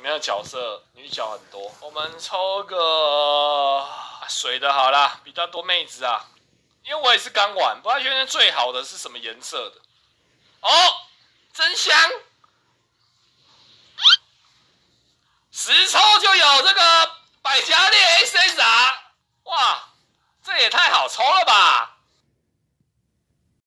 面的角色女角很多。我们抽个水的好啦，比较多妹子啊。因为我也是刚玩，不知道现在最好的是什么颜色的。哦，真香！10抽就有这个百家列